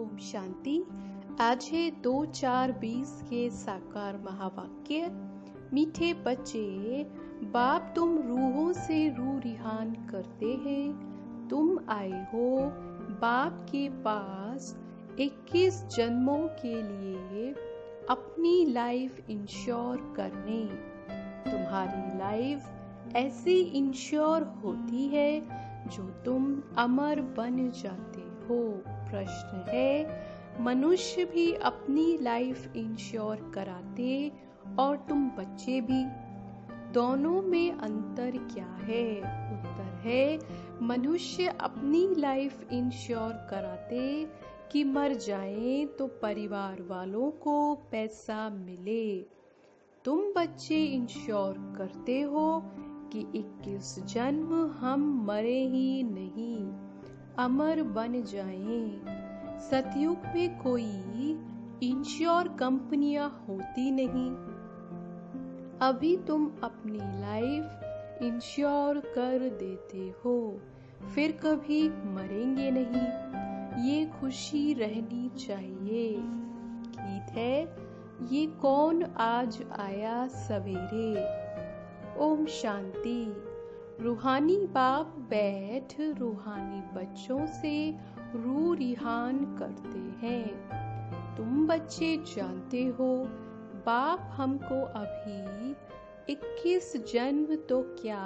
ओम शांति। आज है 2/4/20 के साकार महावाक्य। मीठे बच्चे, बाप तुम रूहों से रूह रिहान करते हैं। तुम आए हो बाप के पास 21 जन्मों के लिए अपनी लाइफ इंश्योर करने। तुम्हारी लाइफ ऐसी इंश्योर होती है जो तुम अमर बन जाते हो। प्रश्न है, मनुष्य भी अपनी लाइफ इंश्योर कराते और तुम बच्चे भी, दोनों में अंतर क्या है? उत्तर है, मनुष्य अपनी लाइफ इंश्योर कराते कि मर जाएं तो परिवार वालों को पैसा मिले। तुम बच्चे इंश्योर करते हो कि 21 जन्म हम मरे ही नहीं, अमर बन जाएं। सतयुग में कोई इंश्योर कंपनियां होती नहीं। अभी तुम अपनी लाइफ इंश्योर कर देते हो, फिर कभी मरेंगे नहीं। ये खुशी रहनी चाहिए। गीत है, ये कौन आज आया सवेरे। ओम शांति। रूहानी बाप बैठ रूहानी बच्चों से रूह रिहान करते हैं। तुम बच्चे जानते हो, बाप हमको अभी 21 जन्म तो क्या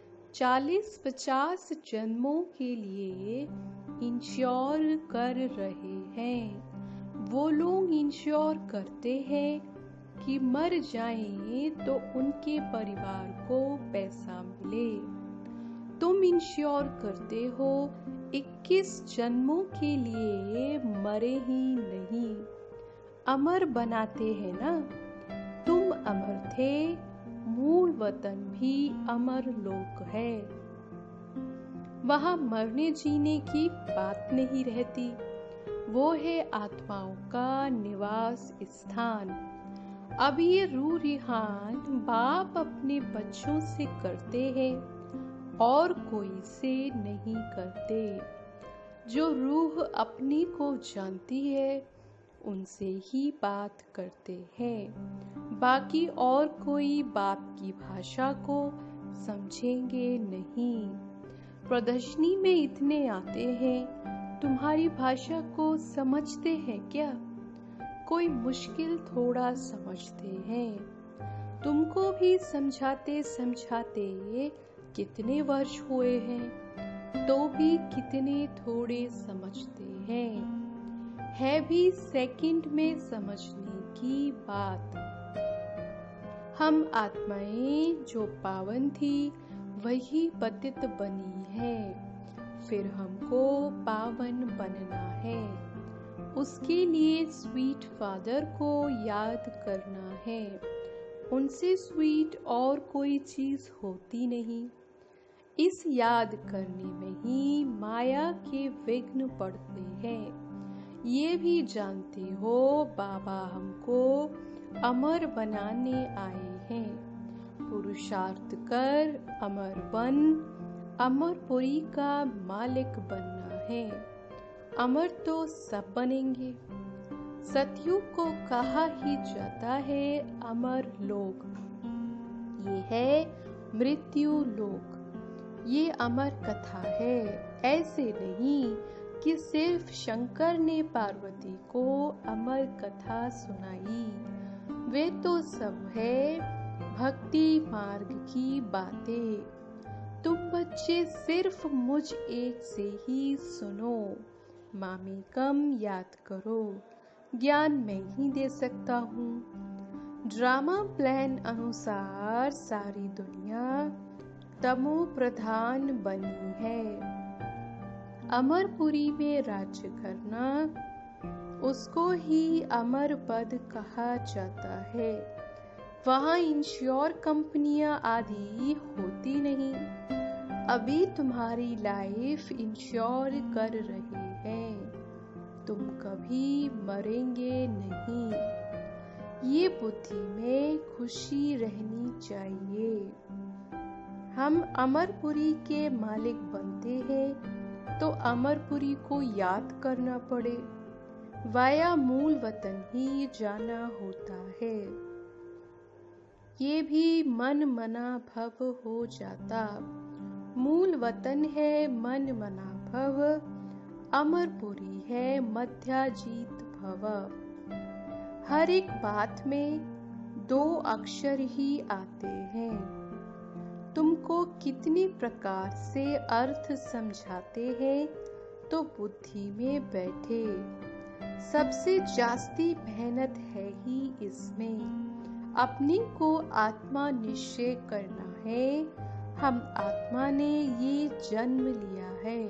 40-50 जन्मों के लिए इंश्योर कर रहे हैं। वो लोग इंश्योर करते हैं कि मर जाएं तो उनके परिवार को पैसा मिले। तुम इंश्योर करते हो 21 जन्मों के लिए मरे ही नहीं, अमर बनाते हैं ना। तुम अमर थे, मूल वतन भी अमर लोक है। वहां मरने जीने की बात नहीं रहती, वो है आत्माओं का निवास स्थान। अब ये रूह रिहान बाप अपने बच्चों से करते हैं और कोई से नहीं करते। जो रूह अपनी को जानती है उनसे ही बात करते हैं। बाकी और कोई बाप की भाषा को समझेंगे नहीं। प्रदर्शनी में इतने आते हैं, तुम्हारी भाषा को समझते हैं क्या? कोई मुश्किल थोड़ा समझते हैं। तुमको भी समझाते समझाते कितने वर्ष हुए हैं, तो भी कितने थोड़े समझते हैं। है भी सेकंड में समझने की बात। हम आत्माएं जो पावन थी वही पतित बनी है, फिर हमको पावन बनना है। उसके लिए स्वीट फादर को याद करना है। उनसे स्वीट और कोई चीज होती नहीं। इस याद करने में ही माया के विघ्न पड़ते हैं। ये भी जानते हो, बाबा हमको अमर बनाने आए हैं। पुरुषार्थ कर अमर बन, अमरपुरी का मालिक बनना है। अमर तो सब बनेंगे। सतयुग को कहा ही जाता है अमर लोक। ये है मृत्यु लोक। ये अमर कथा है। ऐसे नहीं कि सिर्फ शंकर ने पार्वती को अमर कथा सुनाई। वे तो सब है भक्ति मार्ग की बातें। तुम बच्चे सिर्फ मुझ एक से ही सुनो। मामी कम याद करो, ज्ञान मैं ही दे सकता हूँ। ड्रामा प्लान अनुसार सारी दुनिया तमो प्रधान बनी है। अमरपुरी में राज्य करना, उसको ही अमर पद कहा जाता है। वहाँ इंश्योर कंपनियां आदि होती नहीं। अभी तुम्हारी लाइफ इंश्योर कर रही है, तुम कभी मरेंगे नहीं। ये बुद्धि में खुशी रहनी चाहिए। हम अमरपुरी के मालिक बनते हैं तो अमरपुरी को याद करना पड़े। वाया मूल वतन ही जाना होता है। ये भी मन मना भव हो जाता, मूल वतन है मन मना भव, अमरपुरी है मध्याजीत भव। हर एक बात में 2 अक्षर ही आते हैं, तुमको कितनी प्रकार से अर्थ समझाते हैं तो बुद्धि में बैठे। सबसे जास्ती मेहनत है ही इसमें, अपने को आत्मा निश्चय करना है। हम आत्मा ने ये जन्म लिया है,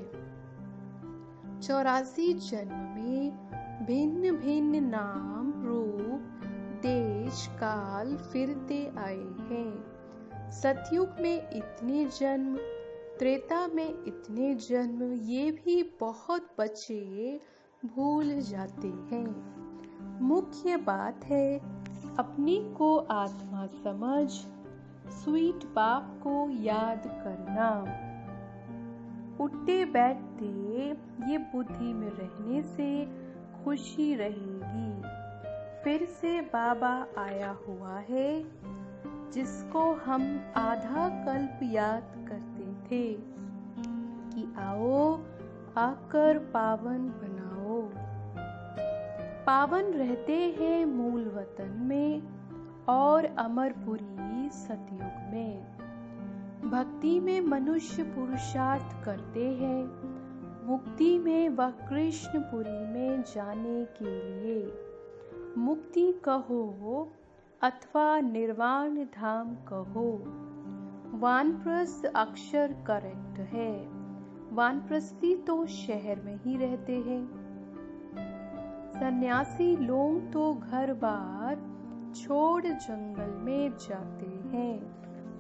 84 जन्म में भिन्न भिन्न नाम रूप देश काल फिरते आए हैं। सतयुग में इतने जन्म, त्रेता में इतने जन्म, ये भी बहुत बच्चे भूल जाते हैं। मुख्य बात है अपने को आत्मा समझ, स्वीट बाप को याद करना। उठते बैठते ये बुद्धि में रहने से खुशी रहेगी। फिर से बाबा आया हुआ है, जिसको हम आधा कल्प याद करते थे कि आओ आकर पावन बनाओ। पावन रहते हैं मूल वतन में और अमरपुरी सतयुग में। भक्ति में मनुष्य पुरुषार्थ करते हैं, मुक्ति में व कृष्णपुरी में जाने के लिए। मुक्ति कहो अथवा निर्वाण धाम कहो, वानप्रस्थ अक्षर करेक्ट है। वानप्रस्थी तो शहर में ही रहते हैं, सन्यासी लोग तो घर बार छोड़ जंगल में जाते हैं।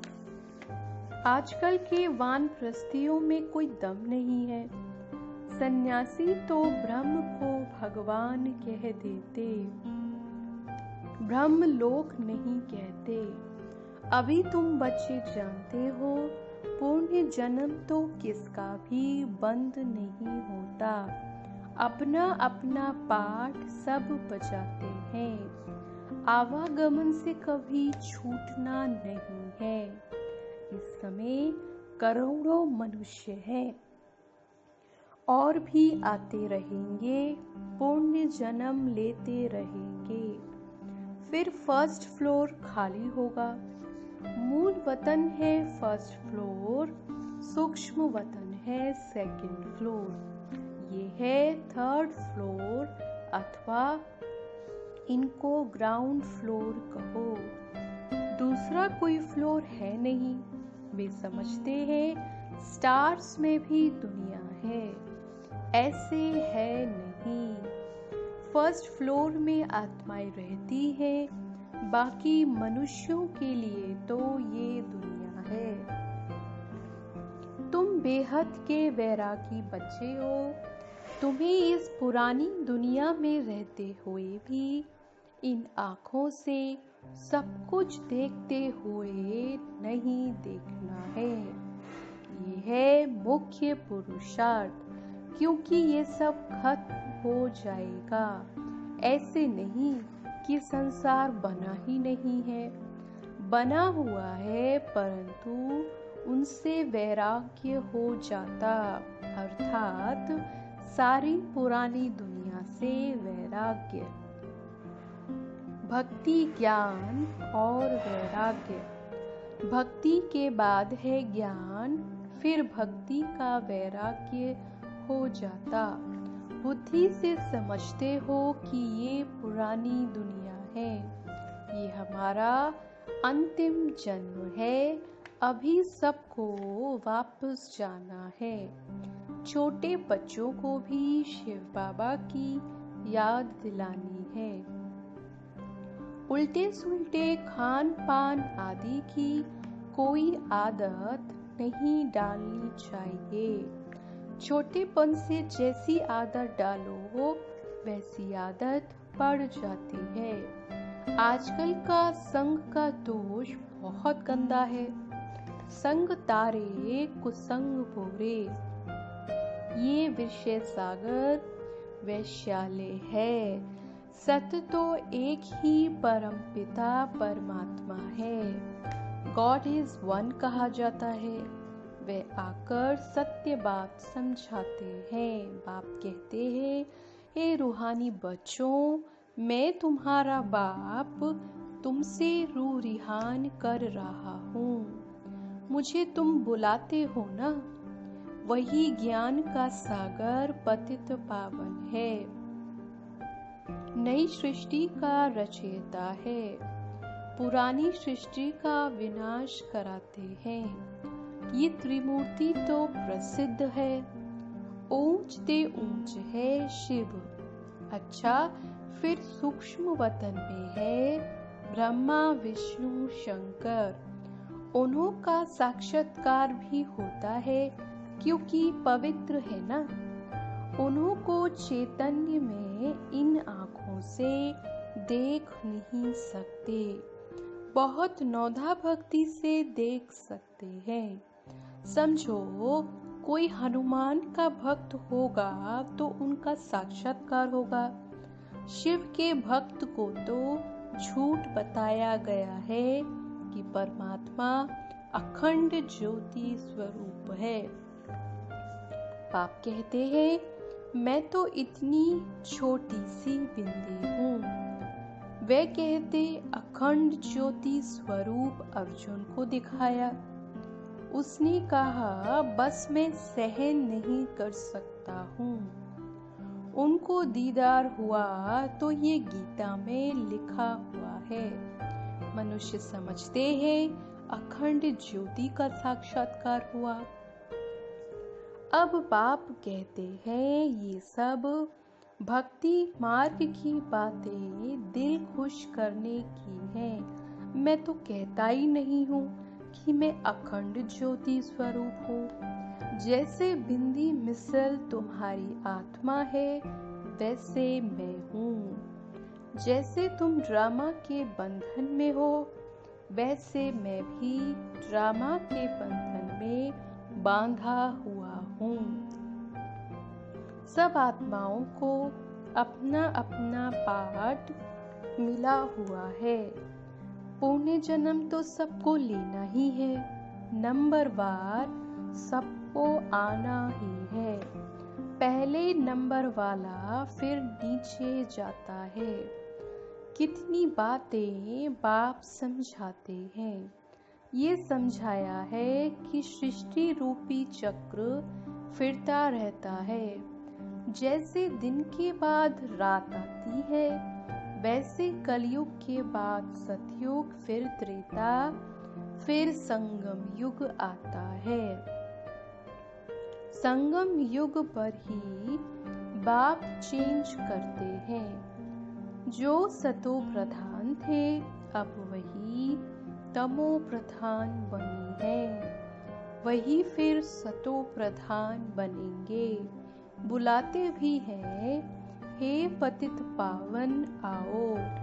आजकल के वानप्रस्थियों में कोई दम नहीं है। सन्यासी तो ब्रह्म को भगवान कह देते, ब्रह्म लोक नहीं कहते। अभी तुम बच्चे जानते हो, पुण्य जन्म तो किसका भी बंद नहीं होता। अपना अपना पाठ सब बजाते हैं, आवागमन से कभी छूटना नहीं है। इस समय करोड़ों मनुष्य हैं और भी आते रहेंगे, पुण्य जन्म लेते रहेंगे। फिर फर्स्ट फ्लोर खाली होगा। मूल वतन है फर्स्ट फ्लोर, सूक्ष्म वतन है सेकंड फ्लोर, ये है थर्ड फ्लोर अथवा इनको ग्राउंड फ्लोर कहो। दूसरा कोई फ्लोर है नहीं। वे समझते हैं स्टार्स में भी दुनिया है, ऐसे है नहीं। फर्स्ट फ्लोर में आत्माएं रहती हैं, बाकी मनुष्यों के लिए तो ये दुनिया है। तुम बेहद के वैरागी बच्चे हो, तुम्हें इस पुरानी दुनिया में रहते हुए भी इन आँखों से सब कुछ देखते हुए नहीं देखना है। ये है मुख्य पुरुषार्थ, क्योंकि ये सब खत्म हो जाएगा। ऐसे नहीं कि संसार बना ही नहीं है, बना हुआ है, परंतु उनसे वैराग्य हो जाता, अर्थात सारी पुरानी दुनिया से वैराग्य। भक्ति, ज्ञान और वैराग्य। भक्ति के बाद है ज्ञान, फिर भक्ति का वैराग्य हो जाता। बुद्धि से समझते हो कि ये पुरानी दुनिया है, ये हमारा अंतिम जन्म है, अभी सबको वापस जाना है। छोटे बच्चों को भी शिव बाबा की याद दिलानी है। उल्टे सुल्टे खान पान आदि की कोई आदत नहीं डालनी चाहिए। छोटेपन से जैसी आदत डालो वैसी आदत पड़ जाती है। आजकल का संग का दोष बहुत गंदा है। संग तारे कुसंग बोरे। ये विषय सागर वैश्यालय है। सत्य तो एक ही परम पिता परमात्मा है। गॉड इज वन कहा जाता है। वे आकर सत्य बात समझाते हैं। बाप कहते हैं, हे रूहानी बच्चों, मैं तुम्हारा बाप तुमसे रूह रिहान कर रहा हूँ। मुझे तुम बुलाते हो ना। वही ज्ञान का सागर पतित पावन है। नई सृष्टि का रचयिता है। पुरानी सृष्टि का विनाश कराते हैं। ये त्रिमूर्ति तो प्रसिद्ध है। ऊंच ते ऊंच है शिव। अच्छा, फिर सूक्ष्म वतन में है ब्रह्मा विष्णु शंकर। उन्हों का साक्षात्कार भी होता है क्योंकि पवित्र है ना। उन्हों को चैतन्य में इन आँखों से देख नहीं सकते, बहुत नौधा भक्ति से देख सकते हैं। समझो, कोई हनुमान का भक्त होगा तो उनका साक्षात्कार होगा। शिव के भक्त को तो झूठ बताया गया है कि परमात्मा अखंड ज्योति स्वरूप है। बाप कहते हैं, मैं तो इतनी छोटी सी बिंदी हूँ। वे कहते अखंड ज्योति स्वरूप अर्जुन को दिखाया। उसने कहा, बस मैं सहन नहीं कर सकता हूँ। उनको दीदार हुआ तो ये गीता में लिखा हुआ है। मनुष्य समझते हैं अखंड ज्योति का साक्षात्कार हुआ। अब बाप कहते हैं, ये सब भक्ति मार्ग की बातें दिल खुश करने की हैं। मैं तो कहता ही नहीं हूँ कि मैं अखंड ज्योति स्वरूप हूँ। जैसे बिंदी मिसल तुम्हारी आत्मा है, वैसे मैं हूँ। जैसे तुम ड्रामा के बंधन में हो, वैसे मैं भी ड्रामा के बंधन में बांधा हुआ हूँ। सब आत्माओं को अपना अपना पार्ट मिला हुआ है। पुण्य जन्म तो सबको लेना ही है। नंबरवार सबको आना ही है। पहले नंबर वाला फिर नीचे जाता है। कितनी बातें बाप समझाते हैं। ये समझाया है कि सृष्टि रूपी चक्र फिरता रहता है। जैसे दिन के बाद रात आती है, वैसे कलयुग के बाद सतयुग, फिर त्रेता, फिर संगम युग आता है। संगम युग पर ही बाप चेंज करते हैं। जो सतो प्रधान थे, अब वही तमो प्रधान बनी है। वही फिर सतो प्रधान बनेंगे। बुलाते भी हैं, हे पतित पावन आओ।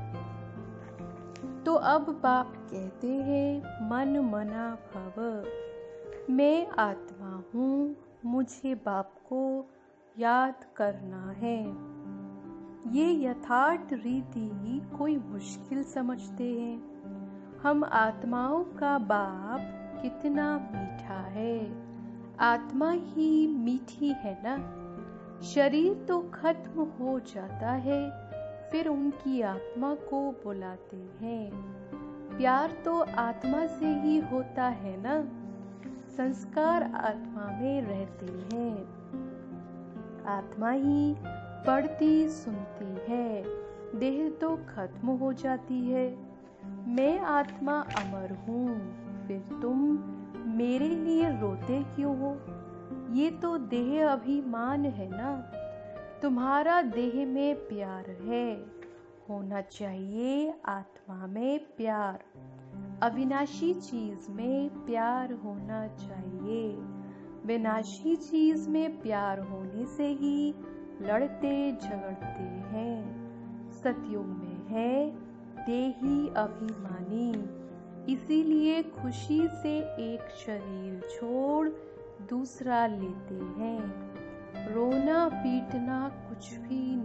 तो अब बाप कहते हैं, मन मना भव। मैं आत्मा हूँ, मुझे बाप को याद करना है। ये यथार्थ रीति कोई मुश्किल समझते हैं। हम आत्माओं का बाप कितना मीठा है। आत्मा ही मीठी है ना। शरीर तो खत्म हो जाता है, फिर उनकी आत्मा को बुलाते हैं। प्यार तो आत्मा से ही होता है ना। संस्कार आत्मा में रहते हैं। आत्मा ही पढ़ती सुनती है। देह तो खत्म हो जाती है। मैं आत्मा अमर हूँ, फिर तुम मेरे लिए रोते क्यों हो? ये तो देह अभिमान है ना। तुम्हारा देह में प्यार है, होना चाहिए आत्मा में प्यार। अविनाशी चीज में प्यार होना चाहिए। विनाशी चीज में प्यार होने से ही लड़ते झगड़ते हैं। सतयुग में है देही अभिमानी, इसीलिए खुशी से एक शरीर छोड़ दूसरा लेते हैं। रोना पीटना कुछ भी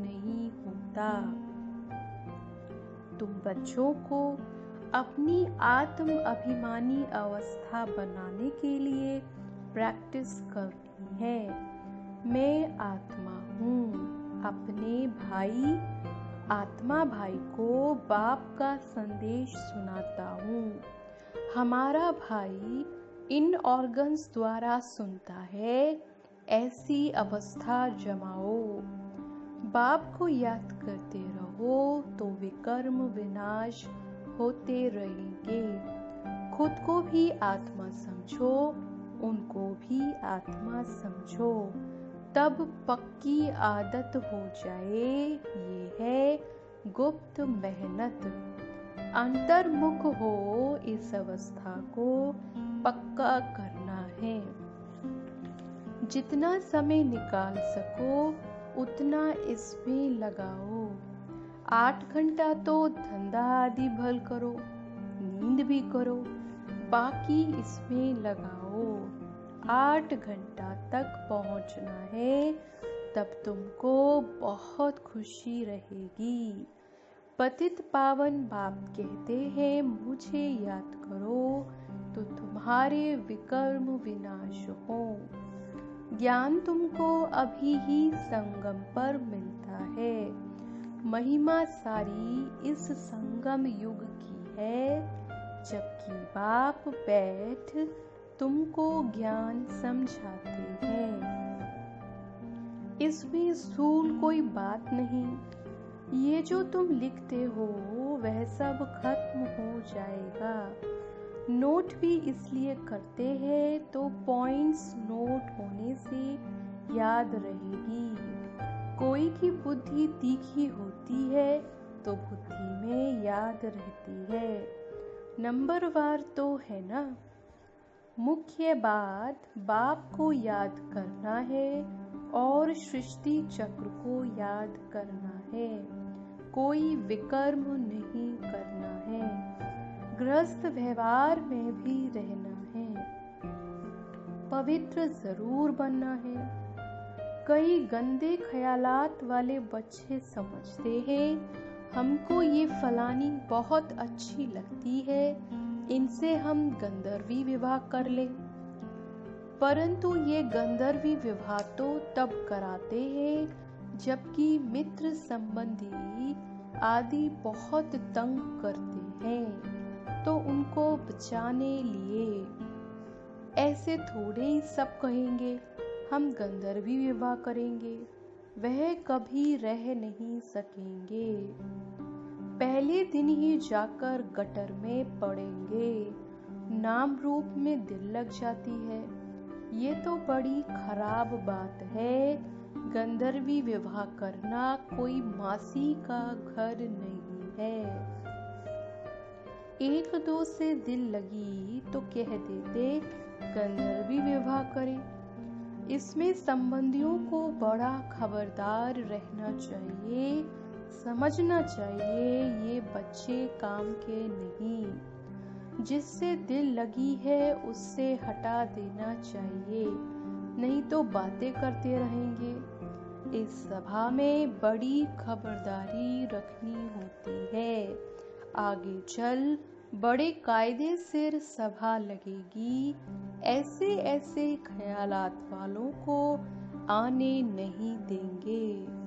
होता। तुम बच्चों को अपनी आत्म अभिमानी अवस्था बनाने के लिए प्रैक्टिस करनी है। मैं आत्मा हूँ। अपने भाई आत्मा भाई को बाप का संदेश सुनाता हूँ। हमारा भाई इन ऑर्गन्स द्वारा सुनता है। ऐसी अवस्था जमाओ। बाप को याद करते रहो तो विकर्म विनाश होते रहेंगे। खुद को भी आत्मा समझो, उनको भी आत्मा समझो, तब पक्की आदत हो जाए। ये है गुप्त मेहनत। अंतर्मुख हो इस अवस्था को पक्का करना है। जितना समय निकाल सको उतना इसमें लगाओ। 8 घंटा तो धंधा आदि भल करो, नींद भी करो, बाकी इसमें लगाओ। 8 घंटा तक पहुंचना है, तब तुमको बहुत खुशी रहेगी। पतित पावन बाप कहते हैं मुझे याद करो तो तुम्हारे विकर्म विनाश हो। ज्ञान तुमको अभी ही संगम पर मिलता है। महिमा सारी इस संगम युग की है, जबकि बाप बैठ तुमको ज्ञान समझाते हैं। इसमें स्थूल कोई बात नहीं। ये जो तुम लिखते हो वह सब खत्म हो जाएगा। नोट भी इसलिए करते हैं तो पॉइंट्स नोट होने से याद रहेगी। कोई की बुद्धि तीखी होती है तो बुद्धि में याद रहती है। नंबरवार तो है ना। मुख्य बात बाप को याद करना है और सृष्टि चक्र को याद करना है। कोई विकर्म नहीं करना है। गृहस्थ व्यवहार में भी रहना है। पवित्र जरूर बनना है। कई गंदे ख्यालात वाले बच्चे समझते हैं हमको ये फलानी बहुत अच्छी लगती है, इनसे हम गंधर्वी विवाह कर ले। परंतु ये गंधर्वी विवाह तो तब कराते हैं जबकि मित्र संबंधी आदि बहुत तंग करते हैं, तो उनको बचाने लिए। ऐसे थोड़े ही सब कहेंगे हम गंधर्वी विवाह करेंगे, वह कभी रह नहीं सकेंगे। पहले दिन ही जाकर गटर में पड़ेंगे। नाम रूप में दिल लग जाती है। ये तो बड़ी खराब बात है। गंधर्वी विवाह करना कोई मासी का घर नहीं है। 1-2 से दिल लगी तो कह देते गंधर्वी विवाह करें। इसमें संबंधियों को बड़ा खबरदार रहना चाहिए। समझना चाहिए ये बच्चे काम के नहीं। जिससे दिल लगी है उससे हटा देना चाहिए, नहीं तो बातें करते रहेंगे। इस सभा में बड़ी खबरदारी रखनी होती है। आगे चल बड़े कायदे से सभा लगेगी। ऐसे ऐसे ख्यालात वालों को आने नहीं देंगे।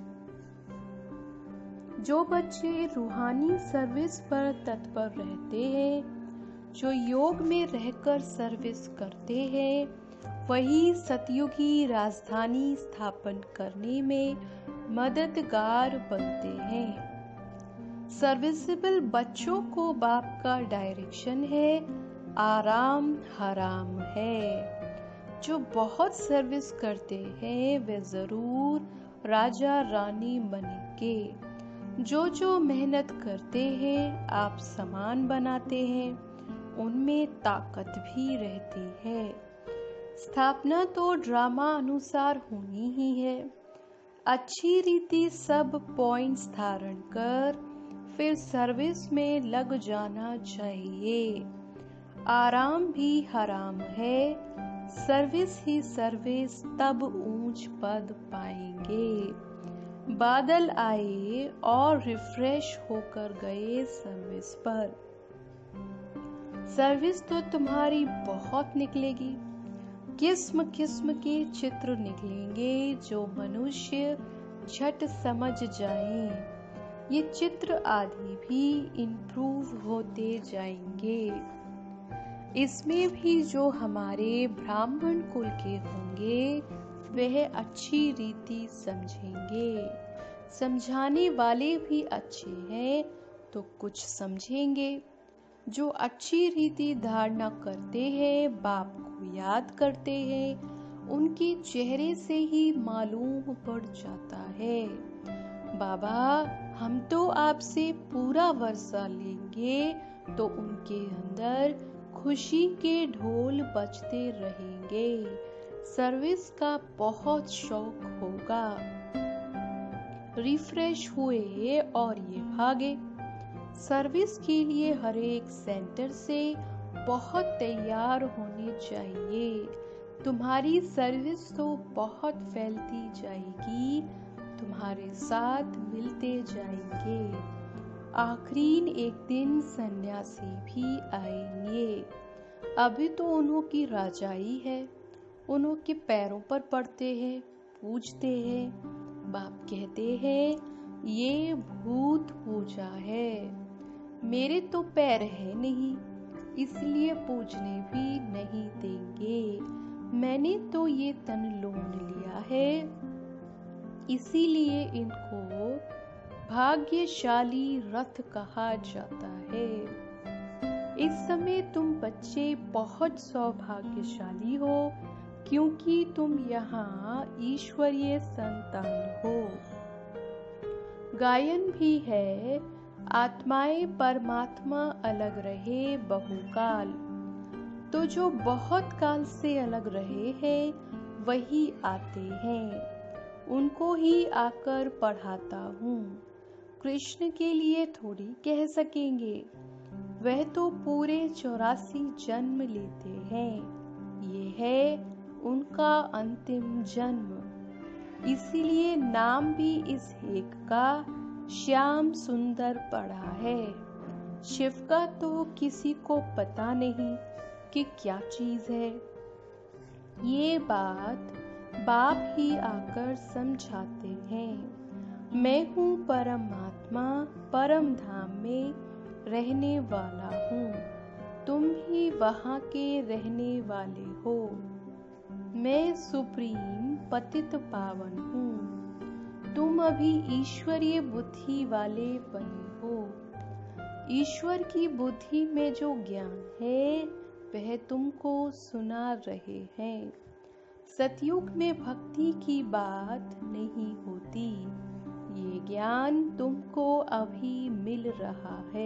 जो बच्चे रूहानी सर्विस पर तत्पर रहते हैं, जो योग में रहकर सर्विस करते हैं, वही सतयुगी राजधानी स्थापन करने में मददगार बनते हैं। सर्विसेबल बच्चों को बाप का डायरेक्शन है, आराम हराम है। जो बहुत सर्विस करते हैं वे जरूर राजा रानी बनेंगे। जो मेहनत करते हैं आप समान बनाते हैं, उनमें ताकत भी रहती है। स्थापना तो ड्रामा अनुसार होनी ही है। अच्छी रीति सब पॉइंट्स धारण कर फिर सर्विस में लग जाना चाहिए। आराम भी हराम है। सर्विस ही सर्विस, तब ऊंच पद पाएंगे। बादल आए और रिफ्रेश होकर गए सर्विस पर। सर्विस तो तुम्हारी बहुत निकलेगी, किस्म किस्म के चित्र निकलेंगे जो मनुष्य झट समझ जाएं। ये चित्र आदि भी इम्प्रूव होते जाएंगे। इसमें भी जो हमारे ब्राह्मण कुल के होंगे वह अच्छी रीति समझेंगे। समझाने वाले भी अच्छे हैं तो कुछ समझेंगे। जो अच्छी रीति धारणा करते हैं, बाप को याद करते हैं, उनके चेहरे से ही मालूम पड़ जाता है, बाबा हम तो आपसे पूरा वर्षा लेंगे, तो उनके अंदर खुशी के ढोल बजते रहेंगे। सर्विस का बहुत शौक होगा। रिफ्रेश हुए और ये भागे। सर्विस के लिए हर एक सेंटर से बहुत तैयार होने चाहिए। तुम्हारी सर्विस तो बहुत फैलती जाएगी, तुम्हारे साथ मिलते जाएंगे। आखिरीन एक दिन सन्यासी भी आएंगे। अभी तो उन्हों की राजाई है, उन्हों के पैरों पर पड़ते हैं, पूजते हैं। बाप कहते हैं ये भूत पूजा है, मेरे तो पैर है नहीं, इसलिए पूजने भी नहीं देंगे। मैंने तो ये तन लोन लिया है, इसीलिए इनको भाग्यशाली रथ कहा जाता है। इस समय तुम बच्चे बहुत सौभाग्यशाली हो, क्योंकि तुम यहाँ ईश्वरीय संतान हो। गायन भी है, आत्माएं परमात्मा अलग रहे बहुकाल। तो जो बहुत काल से अलग रहे हैं वही आते हैं, उनको ही आकर पढ़ाता हूँ। कृष्ण के लिए थोड़ी कह सकेंगे, वह तो पूरे 84 जन्म लेते हैं। ये है उनका अंतिम जन्म। इसीलिए नाम भी इस एक का श्याम सुंदर पड़ा है। शिव का तो किसी को पता नहीं कि क्या चीज है। ये बात बाप ही आकर समझाते हैं। मैं हूँ परमात्मा, परम धाम में रहने वाला हूँ, तुम ही वहाँ के रहने वाले हो। मैं सुप्रीम पतित पावन हूँ, तुम अभी ईश्वरीय बुद्धि वाले बने हो। ईश्वर की बुद्धि में जो ज्ञान है वह तुमको सुना रहे हैं। सतयुग में भक्ति की बात नहीं होती, ये ज्ञान तुमको अभी मिल रहा है।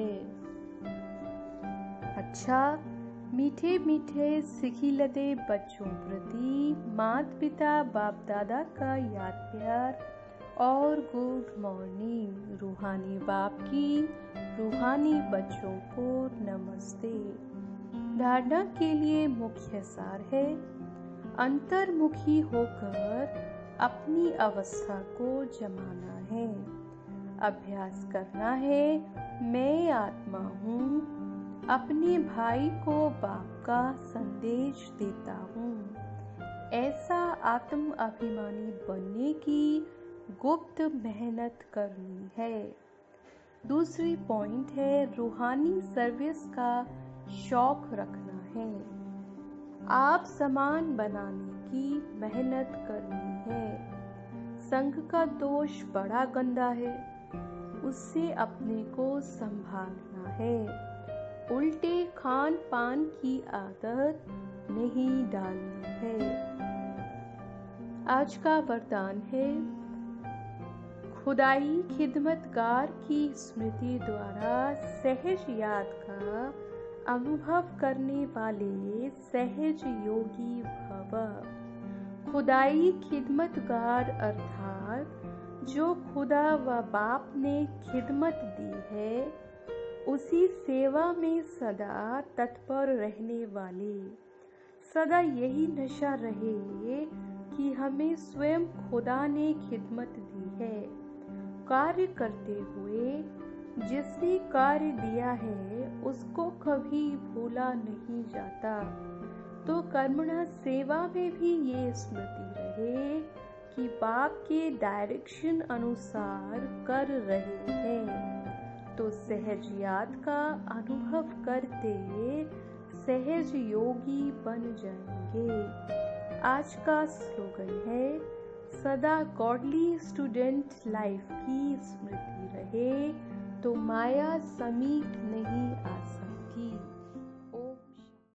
अच्छा, मीठे मीठे सिखिलते बच्चों प्रति माता पिता बाप दादा का याद प्यार और गुड मॉर्निंग। रूहानी बाप की रूहानी बच्चों को नमस्ते। धारणा के लिए मुख्य सार है, अंतर्मुखी होकर अपनी अवस्था को जमाना है। अभ्यास करना है, मैं आत्मा हूँ, अपने भाई को बाप का संदेश देता हूँ। ऐसा आत्म अभिमानी बनने की गुप्त मेहनत करनी है। दूसरी पॉइंट है, रूहानी सर्विस का शौक रखना है। आप समान बनाने की मेहनत करनी है। संघ का दोष बड़ा गंदा है, उससे अपने को संभालना है। उल्टे खान पान की आदत नहीं डालनी है। आज का वरदान है, खुदाई खिदमतगार की स्मृति द्वारा सहज याद का अनुभव करने वाले सहज योगी भव। खुदाई खिदमतगार अर्थात जो खुदा व बाप ने खिदमत दी है, उसी सेवा में सदा तत्पर रहने वाले। सदा यही नशा रहे कि हमें स्वयं खुदा ने खिदमत दी है, कार्य करते हुए जिसने कार्य दिया है उसको कभी भूला नहीं जाता। तो कर्मणा सेवा में भी ये स्मृति रहे कि बाप के डायरेक्शन अनुसार कर रहे हैं। तो सहज याद का अनुभव करते सहज योगी बन जाएंगे। आज का स्लोगन है, सदा गॉडली स्टूडेंट लाइफ की स्मृति रहे तो माया समीप नहीं आ सकती।